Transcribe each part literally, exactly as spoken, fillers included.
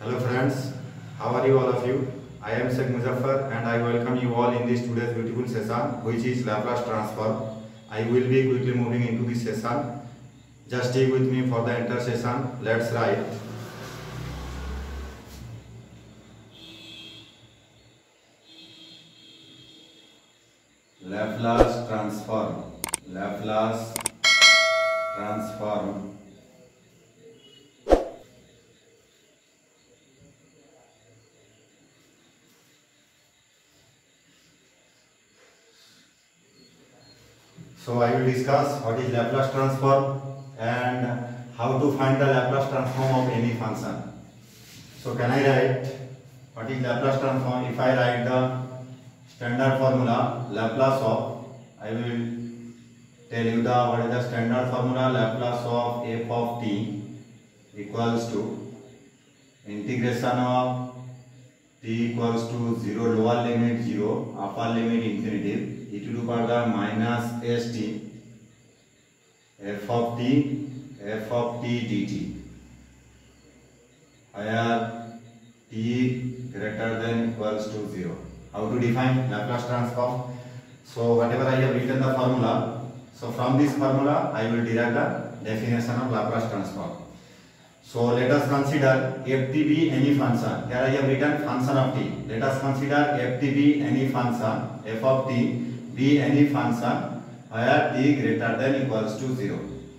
Hello friends, how are you all of you? I am Sheikh Muzaffar and I welcome you all in this today's beautiful session which is Laplace transform. I will be quickly moving into this session. Just stay with me for the entire session. Let's write. Laplace transform. Laplace transform. So I will discuss what is Laplace transform and how to find the Laplace transform of any function. So can I write what is Laplace transform? If I write the standard formula Laplace of, I will tell you the what is the standard formula Laplace of f of t equals to integration of t equals to zero, lower limit zero, upper limit infinity, e to the power the minus st f of t f of t dt, where t greater than equals to zero. How to define Laplace transform? So whatever I have written the formula, so from this formula I will derive the definition of Laplace transform. So let us consider f t be any function. Here I have written function of t. Let us consider f t be any function, f of t be any function where t greater than equals to zero.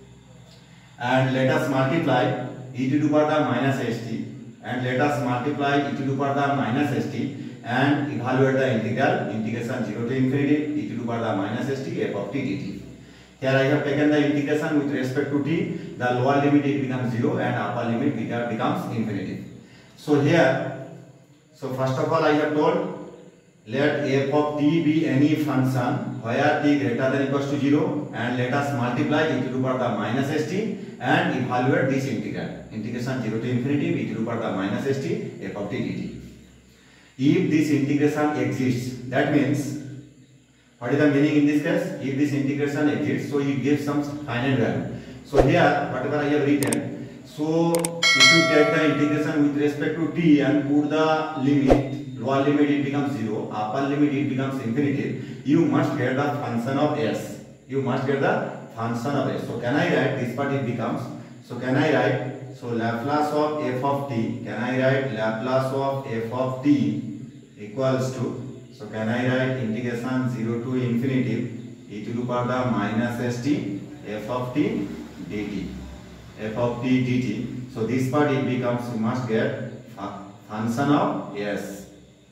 And let us multiply e to the power the minus st, and let us multiply e to the power the minus st and evaluate the integral, integration zero to infinity e to the power the minus st f of t dt. Here I have taken the integration with respect to t, the lower limit it becomes zero and upper limit becomes infinity. So here, so first of all I have told, let f of t be any function where t greater than equals to zero, and let us multiply e to the power the minus st and evaluate this integral, integration zero to infinity e to the power the minus st f of t dt. If this integration exists, that means what is the meaning in this case? If this integration exists, so it gives some finite value. So here, whatever I have written, so if you take the integration with respect to t and put the limit, lower limit it becomes zero, upper limit it becomes infinity, you must get the function of s. You must get the function of s. So can I write this part? It becomes, so can I write, so Laplace of f of t, can I write Laplace of f of t equals to, so can I write integration zero to infinity e to the power the minus st f of t dt, f of t dt. So this part it becomes, you must get function of s.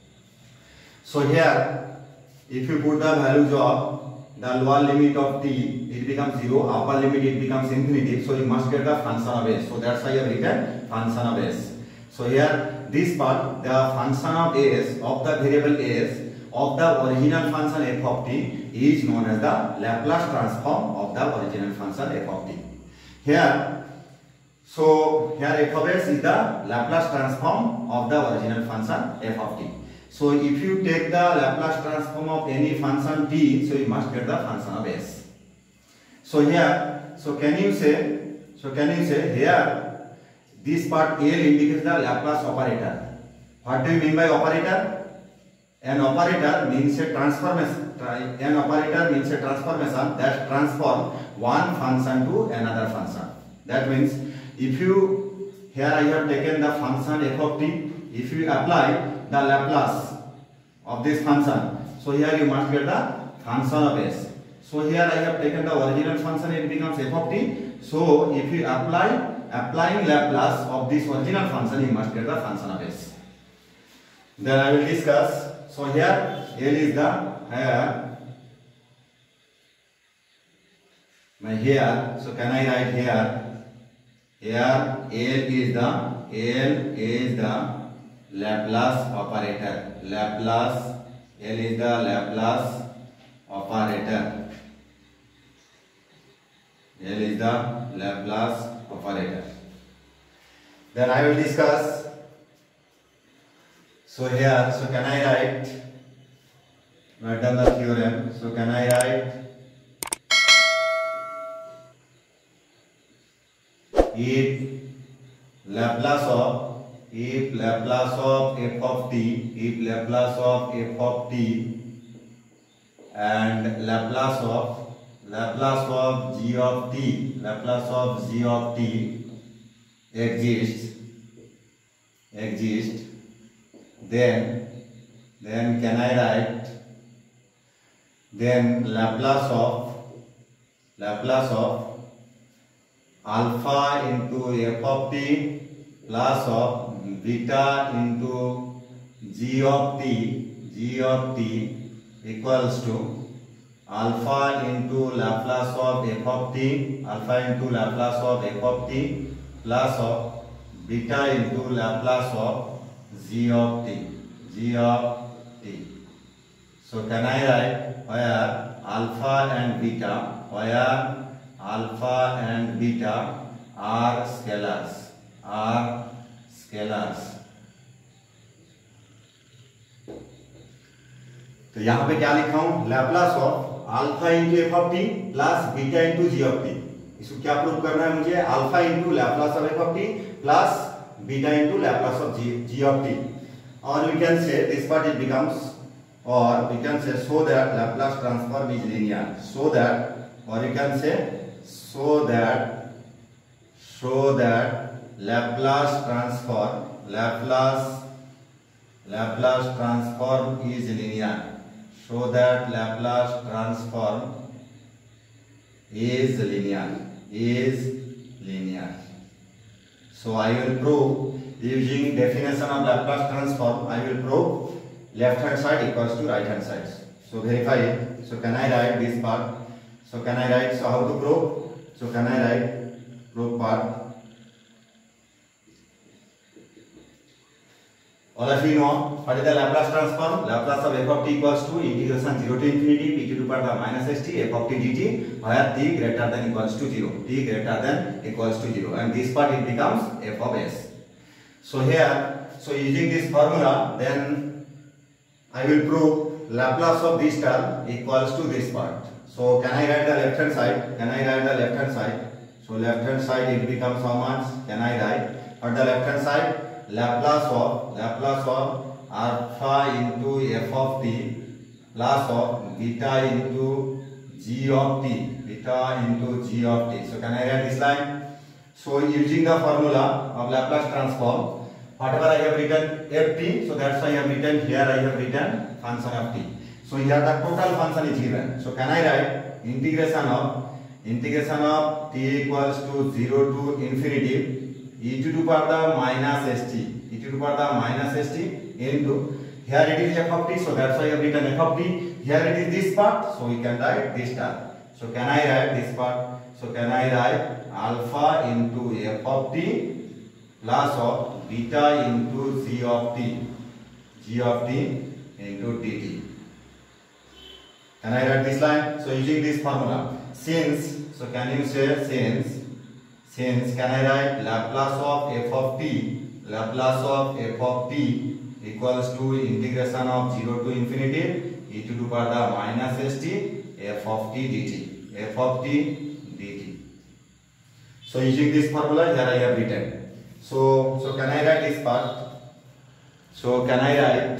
So here, if you put the values of the lower limit of t, it becomes zero, upper limit it becomes infinity. So you must get the function of s. So that's why I have written function of s. So here, this part, the function of s of the variable s of the original function f of t is known as the Laplace transform of the original function f of t. Here, so here f of s is the Laplace transform of the original function f of t. So if you take the Laplace transform of any function t, so you must get the function of s. So here, so can you say, so can you say here, this part L indicates the Laplace operator. What do you mean by operator? An operator means a transformation. An operator means a transformation that transforms one function to another function. That means if you, here I have taken the function f of t, if you apply the Laplace of this function, so here you must get the function of s. So here I have taken the original function, it becomes f of t. So if you apply, applying Laplace of this original function, you must get the function of s. Then I will discuss. So here L is the here, my here. So can I write here? Here L is the L is the Laplace operator. Laplace L is the Laplace operator. L is the Laplace operator. Then I will discuss. So here, so can I write, write down the theorem. So can I write if Laplace of if Laplace of f of t, if Laplace of f of t and Laplace of Laplace of g of t, Laplace of g of t exists, exists, then then can I write then Laplace of Laplace of alpha into f of t plus of beta into g of t, g of t equals to alpha into Laplace of f of t, alpha into Laplace of f of t plus of beta into Laplace of g of t, g of t. So can I write where alpha and beta, where alpha and beta are scalars, are scalars. तो यहाँ पे क्या लिखा हूँ, Laplace of alpha into F of T plus beta into G of T. इसको क्या prove करना है मुझे, alpha into Laplace of F of T plus beta into Laplace of G G of T. और we can say this part it becomes, or we can say so that Laplace transform is linear, so that, or we can say so that, so that Laplace transform, Laplace, Laplace transform is linear, so that Laplace transform is linear, is linear. So I will prove using definition of Laplace transform, I will prove left hand side equals to right hand side. So verify it. So can I write this part? So can I write, so how to prove? So can I write proof part? All of you know what is the Laplace transform? Laplace of f of t equals to integration zero to infinity p to the power minus st f of t dt, where t greater than equals to zero, t greater than equals to zero, and this part it becomes f of s. So here, so using this formula, then I will prove Laplace of this term equals to this part. So can I write the left hand side? Can I write the left hand side? So left hand side it becomes how much? Can I write? For the left hand side, Laplace of Laplace of alpha into f of t plus of beta into g of t, beta into g of t. So can I write this line? So using the formula of Laplace transform, whatever I have written ft, so that's why I have written here, I have written function of t. So here the total function is given. So can I write integration of integration of t equals to zero to infinity e to the power minus st, e to the power minus st into, here it is f of t, so that's why I have written f of t. Here it is this part, so we can write this term. So can I write this part? So can I write alpha into f of t plus of beta into g of t, g of t into dt. Can I write this line? So using this formula, since, so can you say since, since can I write Laplace of f of t, Laplace of f of t equals to integration of zero to infinity e to the power minus st f of t dt, f of t dt. So using this formula here I have written. So, so can I write this part? So can I write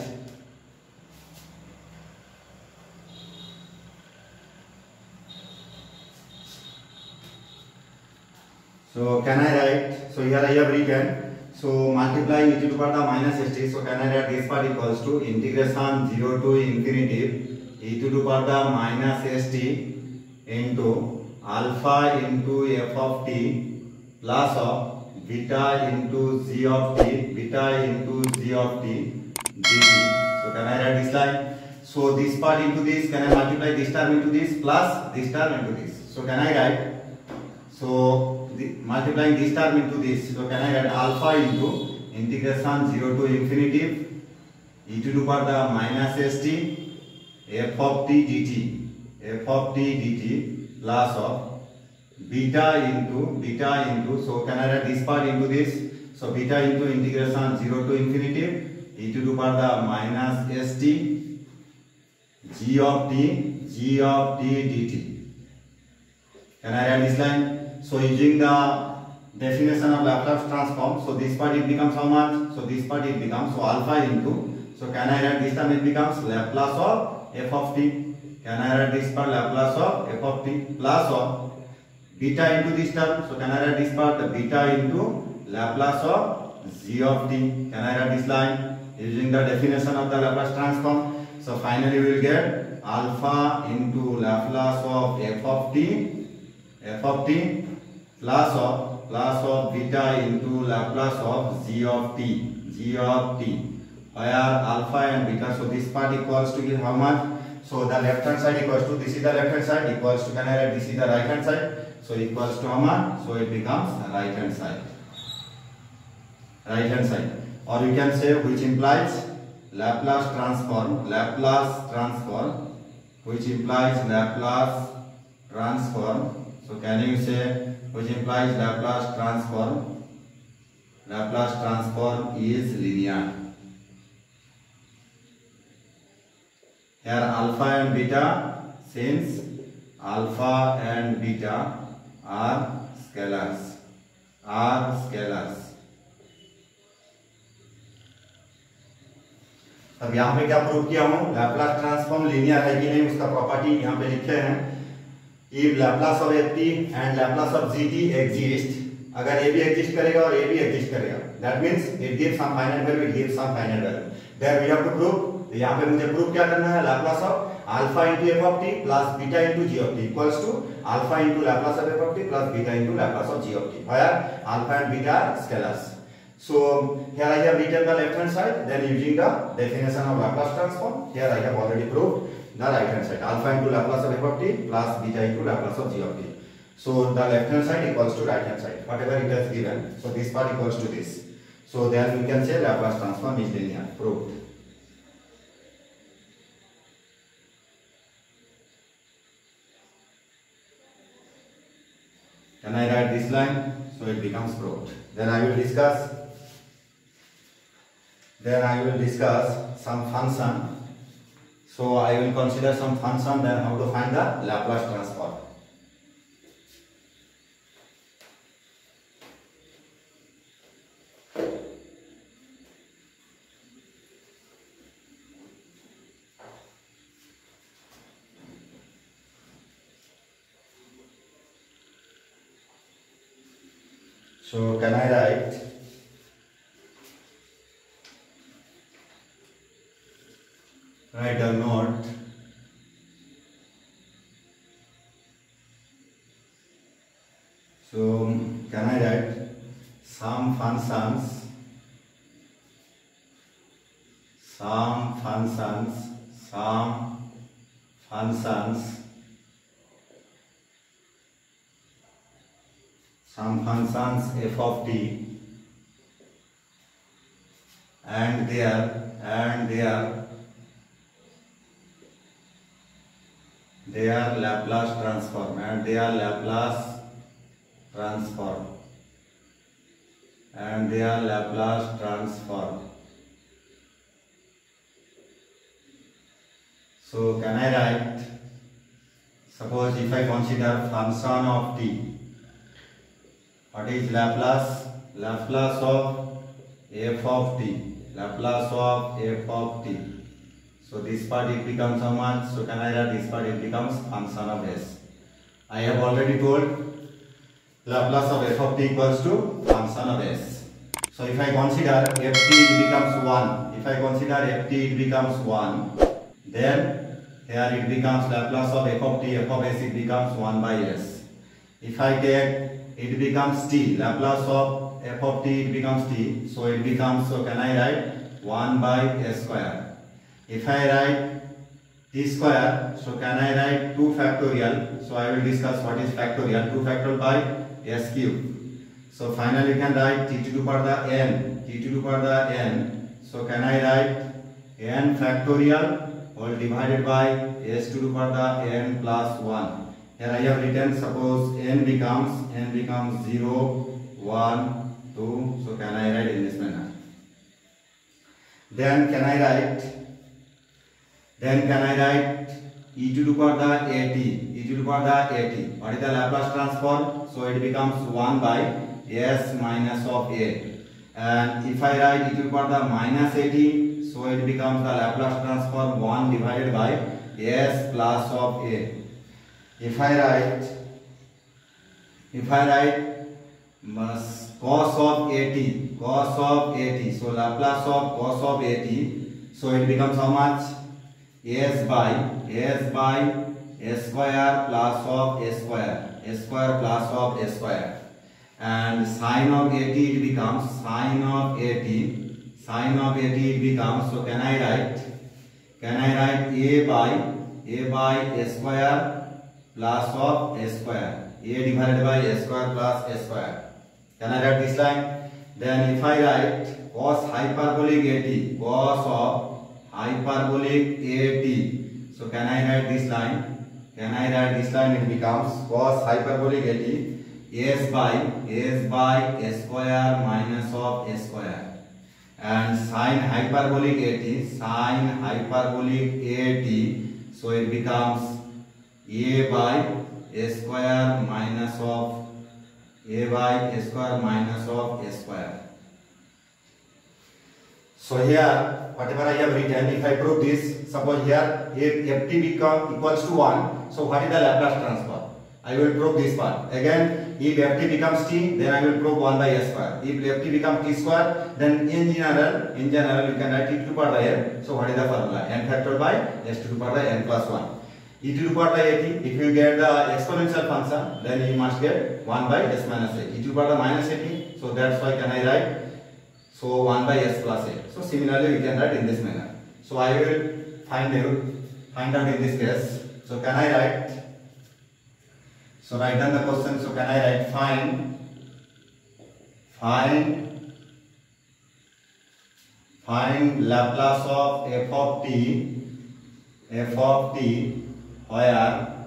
So can I write? So here I have written. So multiplying e to the power minus st. So can I write this part equals to integration zero to infinity e to the power minus st into alpha into f of t plus of beta into g of t, beta into g of t dt. So can I write this line? So this part into this, can I multiply this term into this plus this term into this? So can I write? So the, multiplying this term into this. So can I write alpha into integration zero to infinity e to the power minus st f of t dt, f of t dt plus of beta into beta into, so can I write this part into this? So beta into integration zero to infinity e to the power minus st g of t, g of t dt. Can I write this line? So using the definition of Laplace transform. So this part it becomes how much? So this part it becomes so alpha into. So can I write this term? It becomes Laplace of f of t. Can I write this part? Laplace of f of t plus of beta into this term. So can I write this part? The beta into Laplace of g of t. Can I write this line using the definition of the Laplace transform? So finally we will get alpha into Laplace of f of t, f of t plus of plus of beta into Laplace of g of t, g of t, where alpha and beta. So this part equals to how much? So the left hand side equals to, this is the left hand side equals to, can I write this is the right hand side? So equals to how much? So it becomes right hand side, right hand side, or you can say which implies Laplace transform, Laplace transform, which implies Laplace transform. So can you say which implies Laplace transform? Laplace transform is linear. Here alpha and beta, since alpha and beta are scalars, are scalars. अब यहाँ पे क्या prove किया हूँ? Laplace transform linear है कि नहीं उसका प्रॉपर्टी यहाँ पे लिखे हैं. If Laplace of ft and Laplace of gt exist, अगर a भी exist करेगा और a भी exist करेगा, that means it gives some finite value, it gives some finite value. There we have to prove. यहाँ पे मुझे प्रूव क्या करना है? Laplace of alpha into f of t plus beta into g of t equals to alpha into Laplace of f of t plus beta into Laplace of g of t, where alpha and beta are scalars. So here I have written the left hand side, then using the definition of Laplace transform, here I have already proved the right hand side, alpha into Laplace of f of t plus beta into Laplace of g of t. So the left hand side equals to right hand side, whatever it has given. So this part equals to this. So then we can say Laplace transform is linear, proved. Can I write this line? So it becomes proved. Then I will discuss Then I will discuss some function. So I will consider some function, then how to find the Laplace transform. So can I write write a note so can I write some functions some functions some functions some functions f of t and their and their their Laplace transform and their Laplace transform and their Laplace transform. So can I write, suppose if I consider function of t, what is Laplace? Laplace of f of t, Laplace of f of t. So this part it becomes how much? So can I write this part? It becomes function of s. I have already told Laplace of f of t equals to function of s. So if I consider ft it becomes one. If I consider ft it becomes one. Then here it becomes Laplace of f of t, f of s it becomes one by s. If I take it becomes t, Laplace of f of t it becomes t. So it becomes, so can I write one by s square. If I write t square, so can I write two factorial? So I will discuss what is factorial. two factorial by s cube. So finally you can write t to the power the n, t to the power the n. So can I write n factorial all divided by s to the power the n plus one. Here I have written, suppose n becomes n becomes zero, one, two. So can I write in this manner? Then can I write Then can I write e to the power the at, e to the power the at. What is the Laplace transform? So it becomes one by s minus of a. And if I write e to the power the minus eighty, so it becomes the Laplace transform one divided by s plus of a. If I write, if I write cos of eighty, cos of eighty, so Laplace of cos of eighty, so it becomes how much? S by s by s square plus of s square, s square plus of s square. And sine of eighty it becomes sine of eighty, sine of eighty it becomes, so can I write, can I write a by a by s square plus of s square, a divided by s square plus s square. Can I write this line? Then if I write cos hyperbolic eighty, cos of hyperbolic eighty, so can I write this line? Can I write this line? It becomes cos hyperbolic eighty s by s by s square minus of s square. And sine hyperbolic eighty, sine hyperbolic eighty, so it becomes a by s square minus of a by s square minus of s square. So here whatever I have written, if I prove this, suppose here if ft become equals to one, so what is the Laplace transform? I will prove this part. Again, if ft becomes t, then I will prove one by s square. If ft becomes t square, then in general, in general you can write e to the power n. So what is the formula? N factorial by s to the power n plus one. E to the power eighty, if you get the exponential function, then you must get one by s minus a. E to the power minus eighty, so that's why can I write, so one by s plus a. So similarly we can write in this manner. So I will find out, find out in this case. So can I write, so write down the question. So can I write find, find, find Laplace of f of t, f of t, where,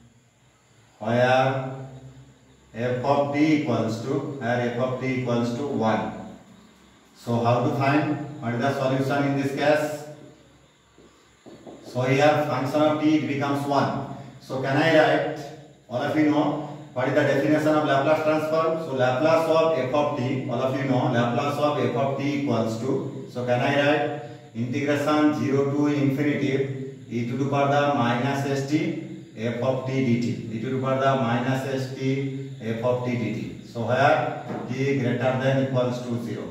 where f of t equals to, where f of t equals to one. So how to find, what is the solution in this case? So here function of t it becomes one. So can I write, all of you know what is the definition of Laplace transform? So Laplace of f of t, all of you know Laplace of f of t equals to, so can I write integration zero to infinity e to the power the minus st f of t dt, e to the power the minus st f of t dt. So where t greater than equals to zero.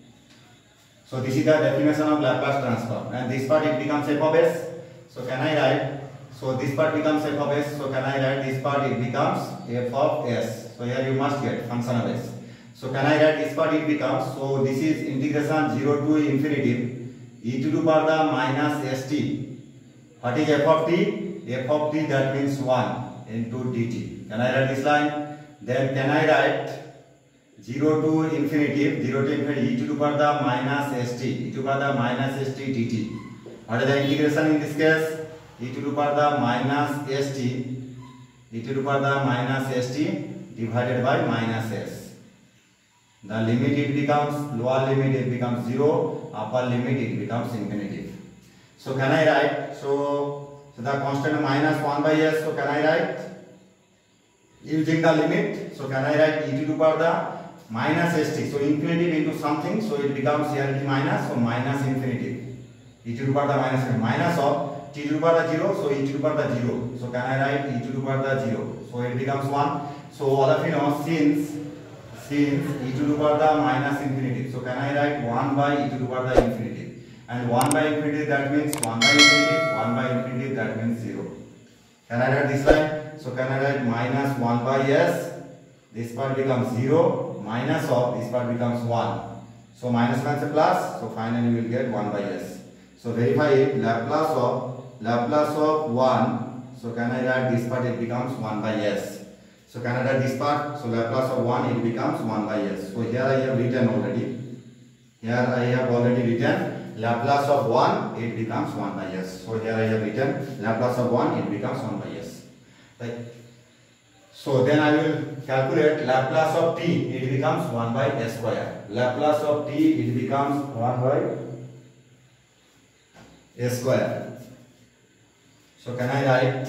So this is the definition of Laplace transform, and this part it becomes f of s. So can I write, so this part becomes f of s, so can I write this part it becomes f of s. So here you must get function of s. So can I write this part it becomes, so this is integration zero to infinity e to the power the minus st. What is f of t? F of t that means one into dt. Can I write this line? Then can I write zero to infinity, zero to infinity e to the power the minus st, e to the power the minus st dt. What is the integration in this case? E to the power the minus st, e to the power the minus st divided by minus s. The limit it becomes, lower limit it becomes zero, upper limit it becomes infinity. So can I write, so, so the constant minus one by s, so can I write using the limit, so can I write e to the power the minus st, so infinity into something, so it becomes here it minus, so minus infinity, e to the power the minus, minus of t to the power the zero, so e to the power the zero, so can I write e to the power the zero, so it becomes one. So all of you know, since, since e to the power the minus infinity, so can I write one by e to the power the infinity, and one by infinity that means one by infinity, one by infinity that means zero. Can I write this line? So can I write minus one by s, this part becomes zero, minus of this part becomes one. So minus minus a plus, so finally we will get one by s. So verify it, Laplace of, Laplace of one, so can I write this part it becomes one by s. So can I write this part, so Laplace of one it becomes one by s. So here I have written already, here I have already written Laplace of one it becomes one by s. So here I have written Laplace of one it becomes one by s. Right. So then I will calculate Laplace of t, it becomes one by s square. Laplace of t it becomes one by s square. So can I write,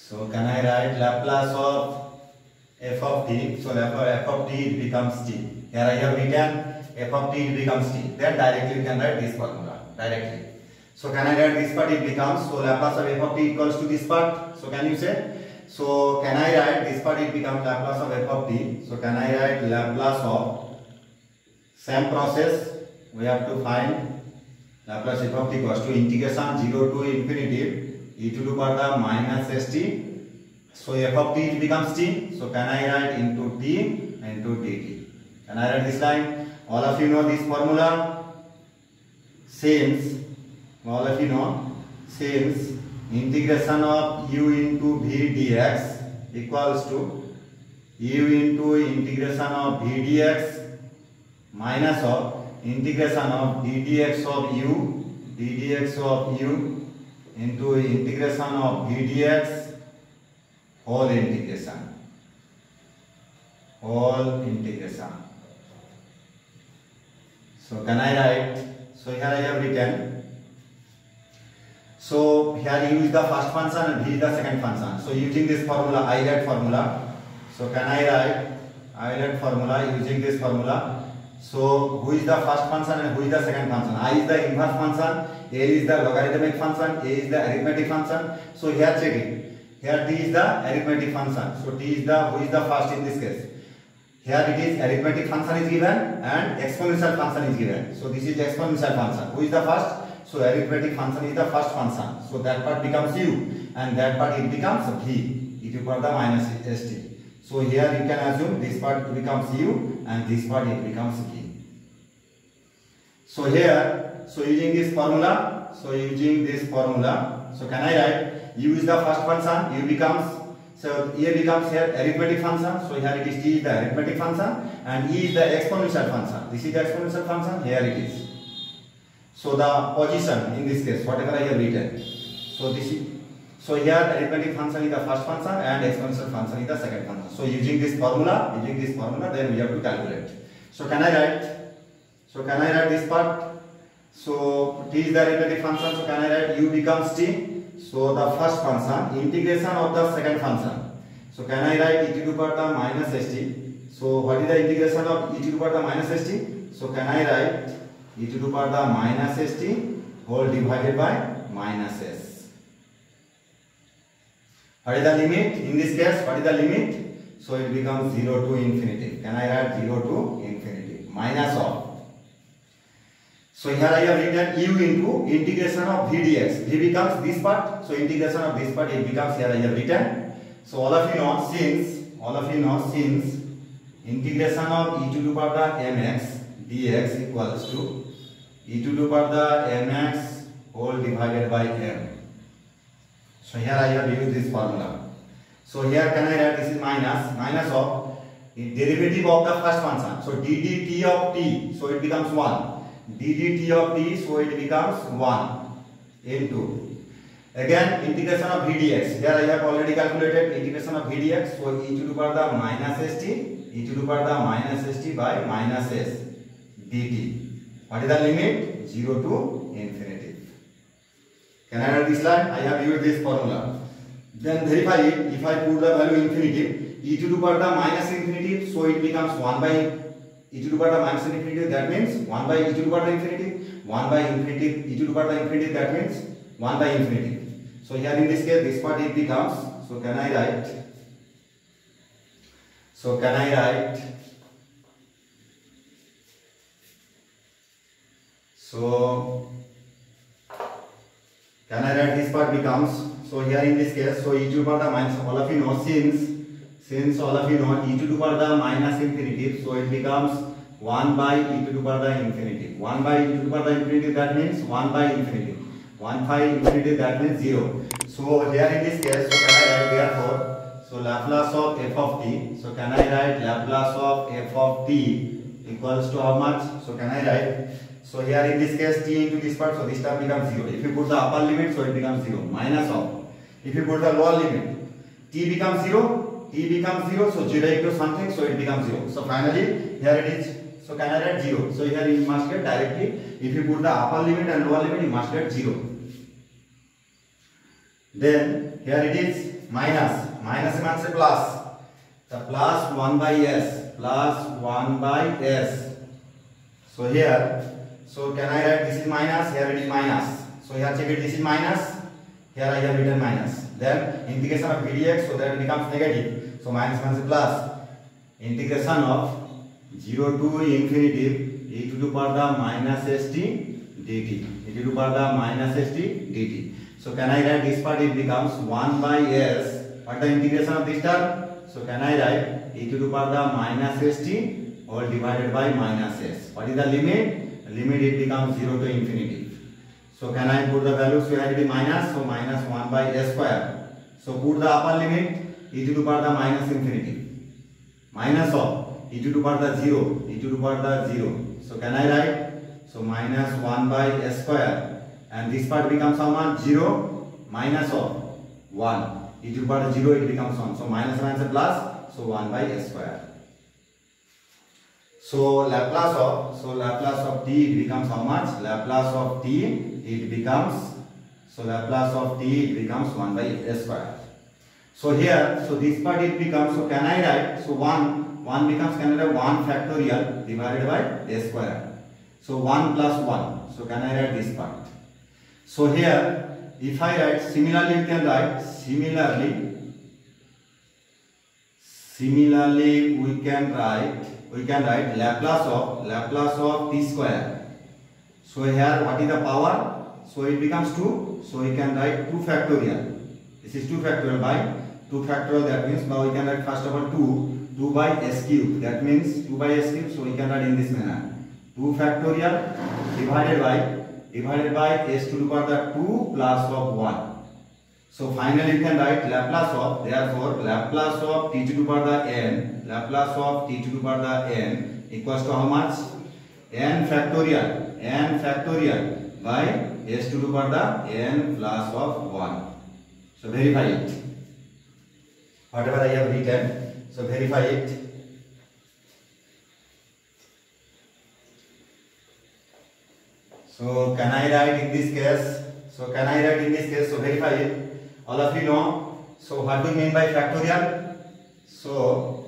So can I write Laplace of f of t? So f of t it becomes t. Here I have written f of t it becomes t. Then directly we can write this formula directly. So can I write this part? It becomes, so Laplace of f of t equals to this part. So can you say? So can I write this part? It becomes Laplace of f of t. So can I write Laplace of, same process we have to find Laplace f of t equals to integration zero to infinity e to the power minus st. So f of t it becomes t. So can I write into t into dt? Can I write this line? All of you know this formula. Since all of you know, since integration of u into v dx equals to u into integration of v dx minus of integration of d dx of u d dx of u into integration of v dx whole integration whole integration. So can I write? So here I have written. So here u is the first function and v is the second function. So using this formula, I hat formula. So can I write I hat formula using this formula? So who is the first function and who is the second function? I is the inverse function, a is the logarithmic function, a is the arithmetic function. So here check it. Here t is the arithmetic function. So t is the, who is the first in this case? Here it is arithmetic function is given and exponential function is given. So this is exponential function. Who is the first? So arithmetic function is the first function. So that part becomes u and that part it becomes v e to the power minus st. So here you can assume this part becomes u and this part it becomes v. So here, so using this formula, so using this formula, so can I write u is the first function, u becomes, so a becomes here arithmetic function. So here it is t is the arithmetic function and e is the exponential function. This is the exponential function, here it is. So the position in this case, whatever I have written. So this is, so here arithmetic function is the first function and exponential function is the second function. So using this formula, using this formula, then we have to calculate. So can I write? So can I write this part? So t is the arithmetic function. So can I write u becomes t? So the first function integration of the second function. So can I write e to the power minus st? So what is the integration of e to the power minus st? So can I write e to the power minus st whole divided by minus s. What is the limit? In this case, what is the limit? So it becomes zero to infinity. Can I write zero to infinity? Minus of. So here I have written u into integration of v dx. V becomes this part. So integration of this part, it becomes, here I have written. So all of you know, since, all of you know, since integration of e to the power mx dx equals to e to the power mx whole divided by m. So here I have used this formula. So here can I write this is minus, minus of derivative of the first function. So d dt of t, so it becomes one. d dt of t, so it becomes one into. Again integration of v dx. Here I have already calculated integration of v dx. So e to the power minus st, e to the power minus st by minus s dt. What is the limit? zero to infinity. Can I write this line? I have used this formula. Then verify it. If I put the value infinity, e to the power minus infinity, so it becomes one by e to the power minus infinity. That means one by e to the power infinity. one by infinity e to the power infinity. That means one by infinity. So here in this case, this part it becomes. So can I write? So can I write? So can I write this part becomes, so here in this case, so e to the power minus, all of you know, since, since all of you know e to the power minus infinity, so it becomes one by e to the power infinity. one by e to the power infinity, that means one by infinity. one by infinity, that means zero. So here in this case, so can I write therefore, so Laplace of f of t, so can I write Laplace of f of t equals to how much? So can I write? So here in this case t into this part, so this term becomes zero. If you put the upper limit, so it becomes zero. Minus of. If you put the lower limit, t becomes zero, t becomes zero, so zero into something, so it becomes zero. So finally here it is. So can I write zero? So here you must get directly. If you put the upper limit and lower limit, you must get zero. Then here it is minus. Minus means a plus. The plus one by s. Plus one by s. So here, so can I write this is minus? Here it is minus. So here check it, this is minus. Here I have written minus. Then integration of v dx, so that it becomes negative. So minus means a plus. Integration of zero to infinity e to the power the minus st dt. E to the power the minus st dt. So can I write this part? It becomes one by s. What the integration of this term? So can I write e to the power the minus st all divided by minus s. What is the limit? The limit it becomes zero to infinity. So can I put the values? So here it is minus. So minus one by s square. So put the upper limit e to the power the minus infinity. Minus of e to the power the zero. E to the power the zero. So can I write? So minus one by s square. And this part becomes how much? zero minus of one. E to the power zero, it becomes one. So minus minus a plus. So one by s square. So Laplace of, so Laplace of t, it becomes how much? Laplace of t, it becomes, so Laplace of t, it becomes one by s square. So here, so this part it becomes, so can I write? So one, one becomes, can I write one factorial divided by s square. So one plus one. So can I write this part? So here, if I write, similarly you can write, similarly, similarly we can write, we can write Laplace of, Laplace of t square. So here what is the power? So it becomes two. So we can write two factorial. This is two factorial by two factorial, that means now we can write first of all two, two by s cube. That means two by s cube, so we can write in this manner. two factorial divided by divided by s to the power the two plus of one. So finally you can write Laplace of, therefore Laplace of t to the power the n, Laplace of t to the power the n equals to how much? N factorial, n factorial by s to the power the n plus of one. So verify it. Whatever I have written, so verify it. So can I write in this case? So can I write in this case? So verify it. All of you know. So what do you mean by factorial? So,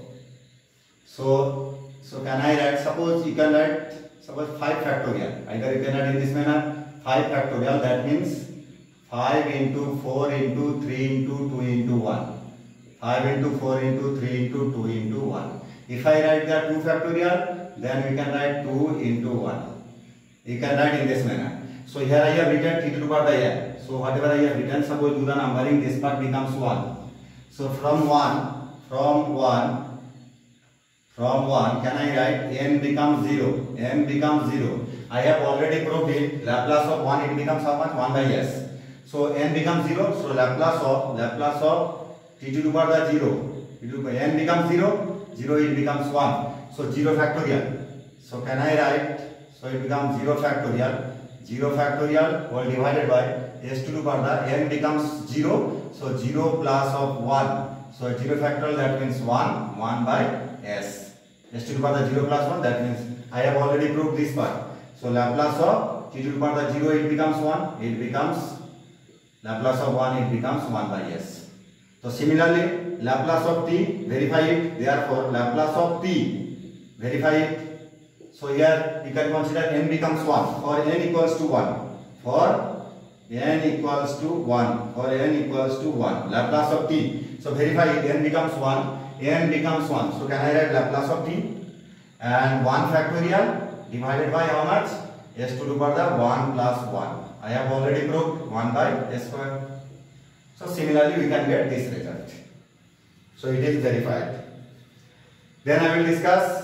so, so can I write? Suppose you can write. Suppose five factorial. Either you can write in this manner. Five factorial. That means five into four into three into two into one. Five into four into three into two into one. If I write the two factorial, then we can write two into one. You can write in this manner. So here I have written t to the power the n. So whatever I have written, suppose do the numbering, this part becomes one. So from one, from one, from one, can I write n becomes zero? N becomes zero. I have already proved it. Laplace of one, it becomes how much? one by s. So n becomes zero. So Laplace of, Laplace of t to the power the zero. N becomes zero. zero, it becomes one. So zero factorial. So can I write? So it becomes zero factorial. zero factorial all divided by s to the power the n becomes zero. So zero plus of one. So zero factorial, that means one. one by s. s to the power the zero plus one, that means I have already proved this part. So Laplace of t to the power the zero, it becomes one. It becomes Laplace of one, it becomes one by s. So similarly, Laplace of t, verify it. Therefore, Laplace of t, verify it. So here you can consider n becomes one for n equals to one. For n equals to one. For n equals to one. Laplace of t. So verify it. N becomes one. N becomes one. So can I write Laplace of t? And one factorial divided by how much? S to the power the one plus one. I have already proved one by s square. So similarly we can get this result. So it is verified. Then I will discuss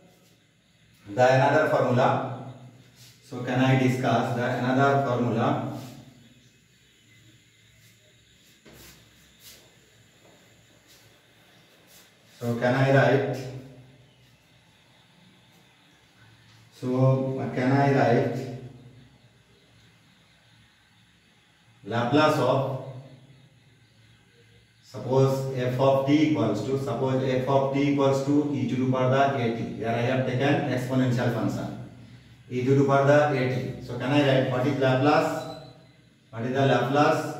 the another formula. So can I discuss the another formula? So can I write? So can I write Laplace of, suppose f of t equals to, suppose f of t equals to e to the power the at. Here I have taken exponential function e to the power the at. So can I write what is Laplace? What is the Laplace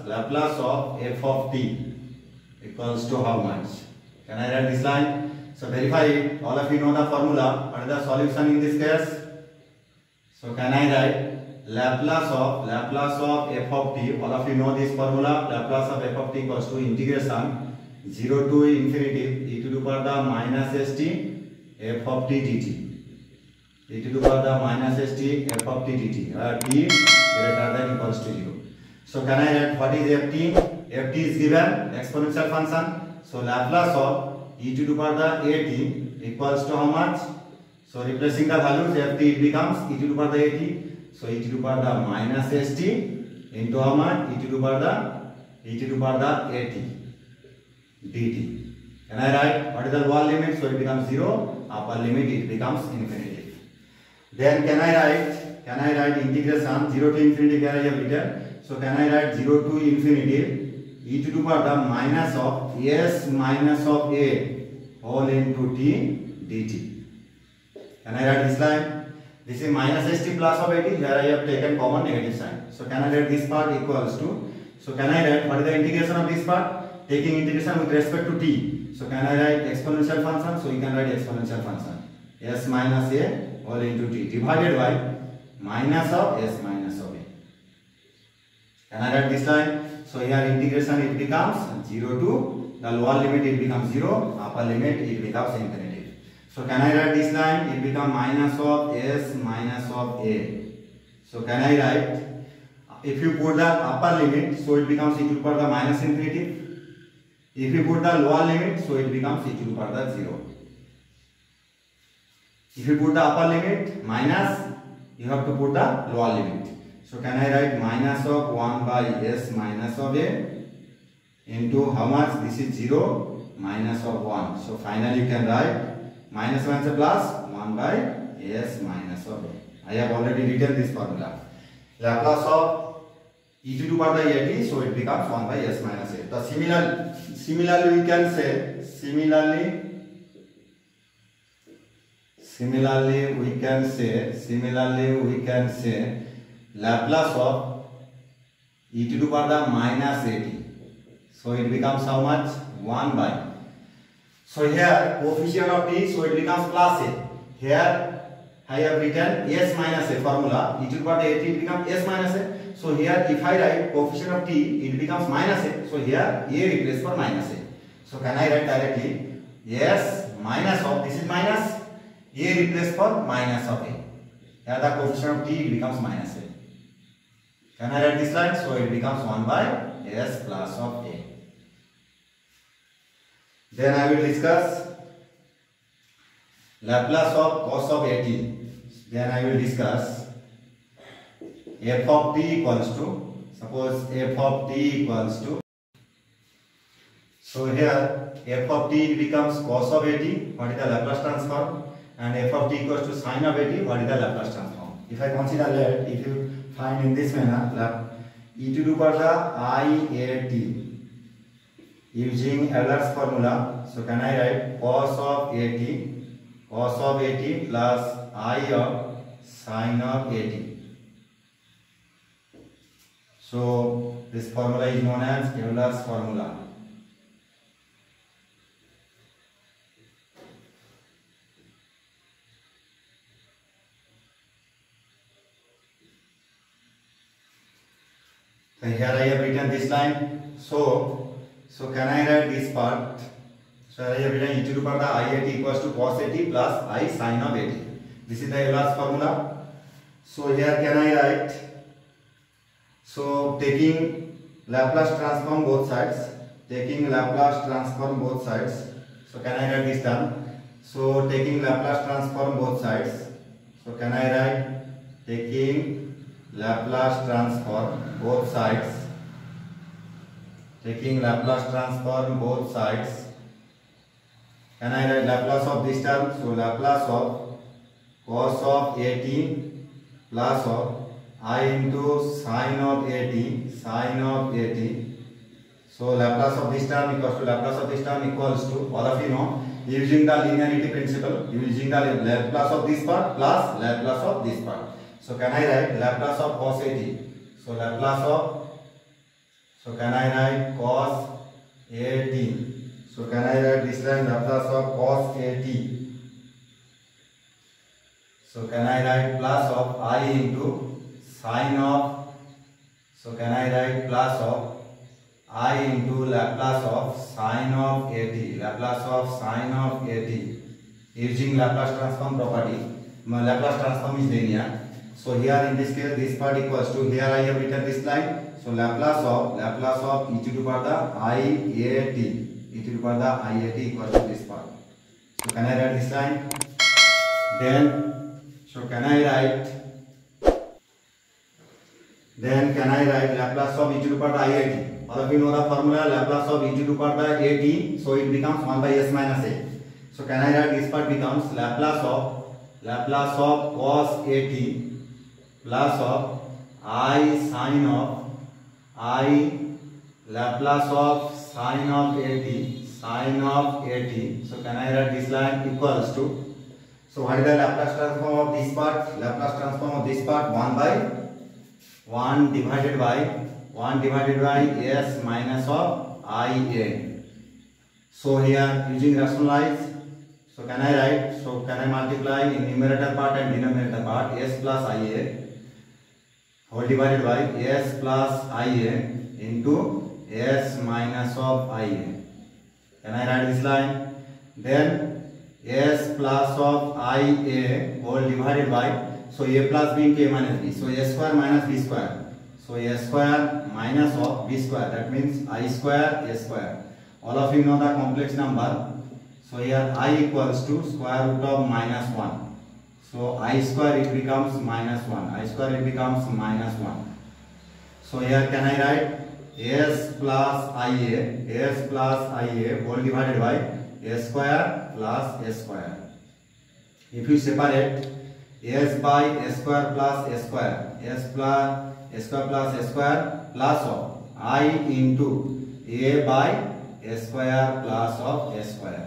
Laplace of f of t equals to how much? Can I write this line? So verify it. All of you know the formula. What is the solution in this case? So can I write Laplace of Laplace of f of t? All of you know this formula. Laplace of f of t equals to integration zero to infinity e to the power the minus st f of t dt. E to the power the minus st f of t dt, where t greater than equals to zero. So can I write what is ft? Ft is given exponential function. So Laplace of e to the power the at equals to how much? So replacing the values ft, it becomes e to the power the at. So e to the power the minus st into how much? E to the power the e to the power the at dt. Can I write what is the lower limit? So it becomes zero. Upper limit it becomes infinity. Then can I write? Can I write integration zero to infinity? Can I have written? So can I write zero to infinity e to the power the minus of s minus of a whole into t dt. Can I write this line? This is minus st plus of at. Here I have taken common negative sign. So can I write this part equals to? So can I write what is the integration of this part? Taking integration with respect to t. So can I write exponential function? So you can write exponential function s minus a whole into t divided by minus of s minus of a. Can I write this line? So here integration it becomes zero to the lower limit it becomes zero, upper limit it becomes infinity. So can I write this line? It becomes minus of s minus of a. So can I write? If you put the upper limit, so it becomes e to the power the minus infinity. If you put the lower limit, so it becomes e to the power the zero. If you put the upper limit minus, you have to put the lower limit. So can I write minus of one by s minus of a into how much? This is zero minus of one. So finally you can write minus one is plus one by s minus of a. I have already written this formula. Laplace of e to the power the at, so it becomes one by s minus a. The similar, similarly we can say, similarly, similarly we can say, similarly we can say Laplace of e to the power the minus at. So it becomes how much? one by. So here coefficient of t, so it becomes plus a. Here I have written s minus a formula, e to the power the at it becomes s minus a. So here if I write coefficient of t, it becomes minus a. So here a replaces for minus a. So can I write directly s minus of, this is minus, a replaces for minus of a. Here the coefficient of t it becomes minus a. Can I write this line? So it becomes one by s plus of a. Then I will discuss Laplace of cos of at. Then I will discuss f of t equals to, suppose f of t equals to, so here f of t becomes cos of at, what is the Laplace transform, and f of t equals to sin of at, what is the Laplace transform. If I consider that, if you find in this manner, e to the power the I at using Euler's formula, so can I write cos of at, cos of at plus I of sin of at. So this formula is known as Euler's formula. So here I have written this line. So, so can I write this part? So I have written e to the power the I at equals to cos at plus I sin of at. This is the Euler's formula. So here can I write? So taking Laplace transform both sides, taking Laplace transform both sides. So can I write this term? So taking Laplace transform both sides. So can I write taking Laplace transform both sides, taking Laplace transform both sides. Can I write Laplace of this term? So Laplace of cos of at plus of I into sin of at, sin of at. So Laplace of this term equals to Laplace of this term equals to, all of you know, using the linearity principle, using the Laplace of this part plus Laplace of this part. So can I write Laplace of cos at? So Laplace of, So can I write cos A T? So can I write this line Laplace of cos A T? So can I write plus of I into sine of? So can I write plus of I into Laplace of sine of A T? Laplace of sine of A T using Laplace transform property. Laplace transform is linear. So here in this case this part equals to, here I have written this line. So Laplace of Laplace of e to the power the I A T, e to the power the I A T equals to this part. So can I write this line? Then so can I write? Then can I write Laplace of e to the power the I A T? All of you know the formula Laplace of e to the power the A T. So it becomes one by s minus a. So can I write this part becomes Laplace of Laplace of cos A T plus of I sine of I Laplace of sine of A T, sine of A T. So can I write this line equals to, so what is the Laplace transform of this part? Laplace transform of this part one by one divided by one divided by s minus of I A. So here using rationalize, so can I write, so can I multiply in numerator part and denominator part s plus I A whole divided by s plus I A into s minus of I A. Can I write this line? Then s plus of I A whole divided by, so a plus b into a minus b. So a square minus b square. So a square minus of b square. That means I square a square. All of you know the complex number. So here I equals to square root of minus one. So I square it becomes minus one. I square it becomes minus one. So here can I write s plus I A, s plus I A whole divided by s square plus s square. If you separate s by s square plus s square, s plus s square plus s square plus of I into a by s square plus of s square.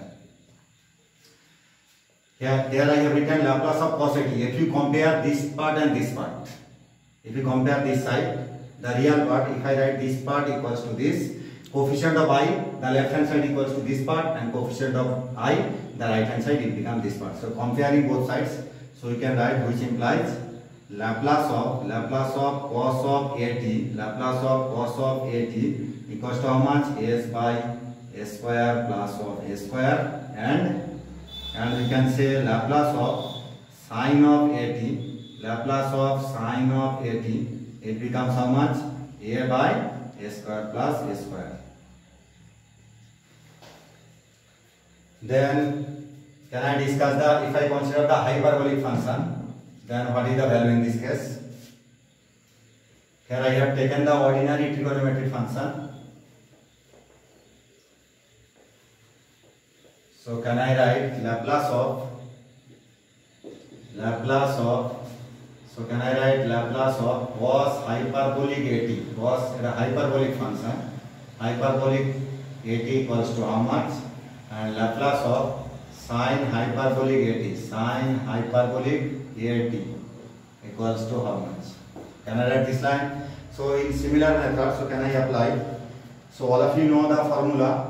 Here, here I have written Laplace of cos A T. If you compare this part and this part, if you compare this side, the real part, if I write this part equals to this, coefficient of I, the left hand side equals to this part, and coefficient of I, the right hand side, it becomes this part. So comparing both sides, so you can write, which implies Laplace of Laplace of cos of A T, Laplace of cos of A T equals to how much? S by s square plus of a square, and and we can say Laplace of sine of A T, Laplace of sine of A T, it becomes how much? A by a square plus a square. Then can I discuss the, if I consider the hyperbolic function, then what is the value in this case? Here I have taken the ordinary trigonometric function. So can I write Laplace of Laplace of so can I write Laplace of cos hyperbolic A T, cos is a hyperbolic function, hyperbolic A T equals to how much, and Laplace of sine hyperbolic A T, sine hyperbolic A T equals to how much. Can I write this line? So in similar method, so can I apply? So all of you know the formula.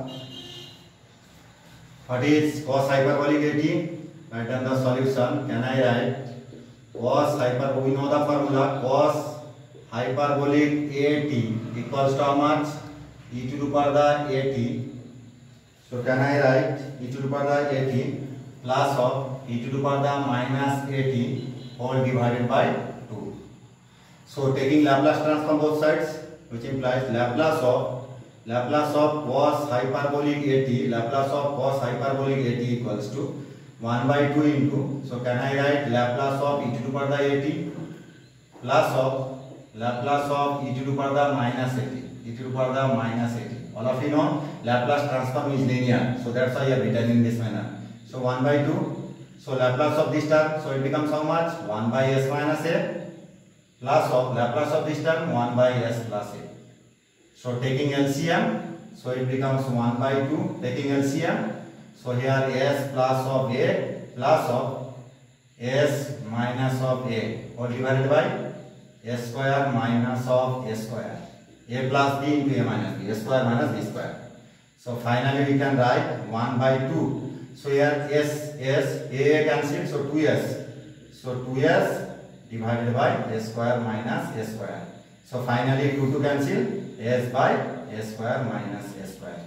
What is cos hyperbolic A T? Write down the solution. Can I write cos hyperbolic? We know the formula. Cos hyperbolic A T equals to how much? E to the power the A T. So can I write e to the power the A T plus of e to the power the minus A T whole divided by two. So taking Laplace transform both sides, which implies Laplace of Laplace of cos hyperbolic A T, Laplace of cos hyperbolic A T equals to one by two into, so can I write Laplace of e to the power the A T plus of Laplace of e to the power the minus A T, e to the power the minus A T. All of you know Laplace transform is linear, so that's why I have written in this manner. So one by two, so Laplace of this term, so it becomes how much? one by s minus a plus of Laplace of this term one by s plus a. So taking L C M, so it becomes one by two, taking L C M, so here s plus of a plus of s minus of a, or divided by s square minus of a square. a plus b into a minus b, a square minus b square. So finally we can write one by two. So here s, s, a cancelled, so two s. So two s divided by a square minus a square. So finally two to cancel, s by a square minus a square.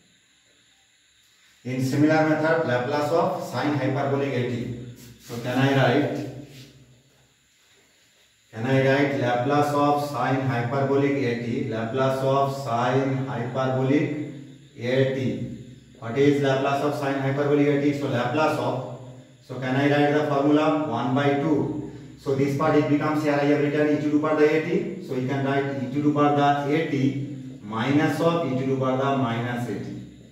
In similar method, Laplace of sine hyperbolic at. So can I write? Can I write Laplace of sine hyperbolic at? Laplace of sine hyperbolic at. What is Laplace of sine hyperbolic at? So Laplace of. So can I write the formula? one by two. So this part it becomes here I have written e to the power the at. So you can write e to the power the at minus of e to the power the minus at.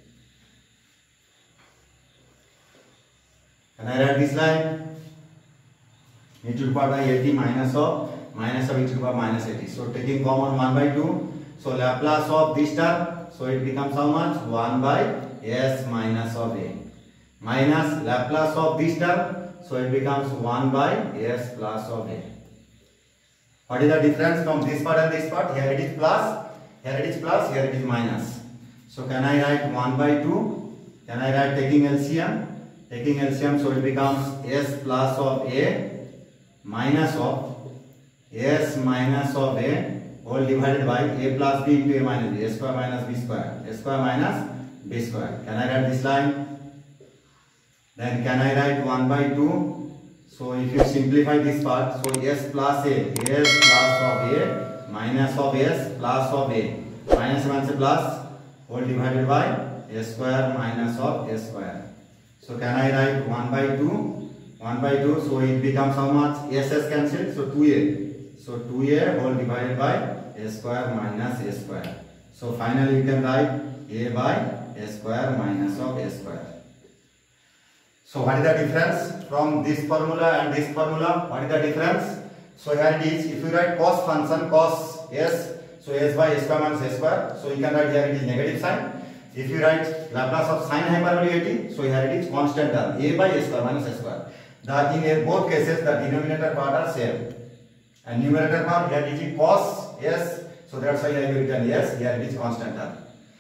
Can I write this line? E to the power the at minus of minus of e to the power minus at. So taking common one by two. So Laplace of this term. So it becomes how much? one by s minus of a. Minus Laplace of this term. So it becomes one by s plus of a. What is the difference from this part and this part? Here it is plus, here it is plus, here it is minus. So can I write one by two? Can I write taking L C M? Taking L C M, so it becomes s plus of a minus of s minus of a all divided by a plus b into a minus b, a square minus b square, a square minus b square. Can I write this line? Then can I write one by two? So if you simplify this part, so s plus a, s plus of a minus of s plus of a, minus minus plus, all divided by a square minus of a square. So can I write one by two? one by two, so it becomes how much? S s cancelled, so two a. So two a whole divided by a square minus a square. So finally you can write a by a square minus of a square. So what is the difference from this formula and this formula? What is the difference? So here it is, if you write cos function, cos s, so s by a square minus a square, so you can write here it is negative sign. If you write Laplace of sine hyperbolic at, so here it is constant term, a by a square minus a square. The, in both cases the denominator part are same. And numerator part, here it is cos s, so that's why I have written s, here it is constant term.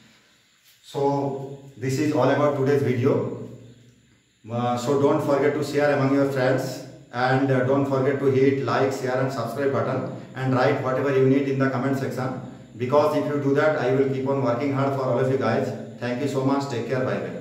So this is all about today's video. Uh, so don't forget to share among your friends, and uh, don't forget to hit like, share and subscribe button, and write whatever you need in the comment section, because if you do that I will keep on working hard for all of you guys. Thank you so much. Take care. Bye bye.